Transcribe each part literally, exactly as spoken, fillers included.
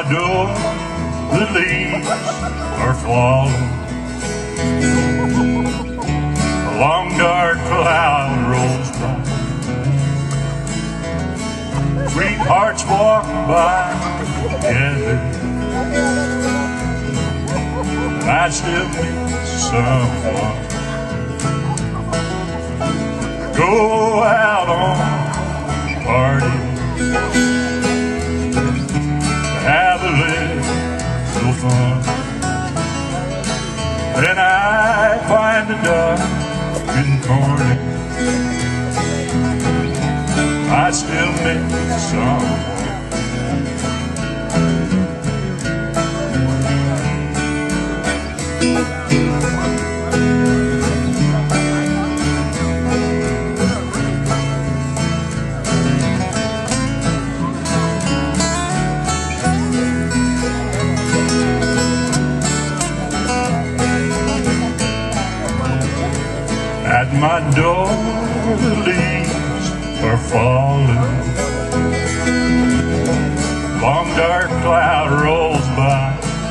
door, the leaves are falling. A long dark cloud rolls by. Sweethearts walk by together, and I still miss someone. Go out on party, have a little fun. Then I find a dark and corner, I still miss someone. At my door, the leaves are falling. Long dark cloud rolls by.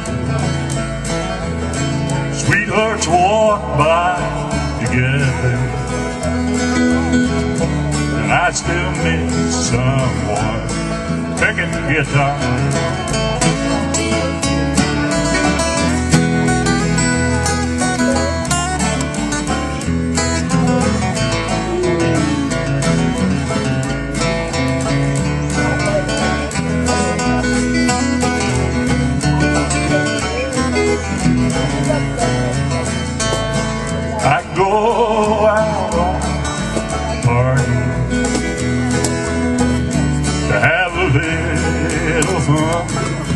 Sweethearts walk by together, and I still miss someone picking guitar. I go out on a party to have a little fun.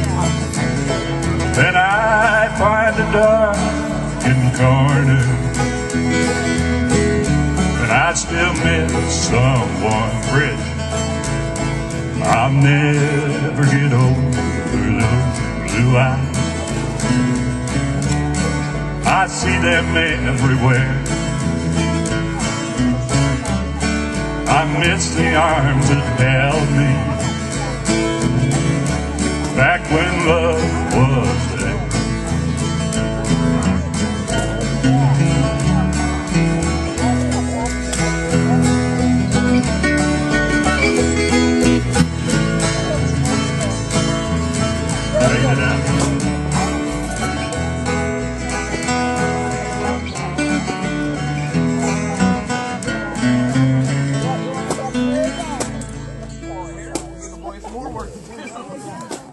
Then I find a darkened corner, and I still miss someone. Rich, I'll never get over those blue eyes. I see them everywhere. I miss the arms that held me back when love was there. Take it out. More work to do.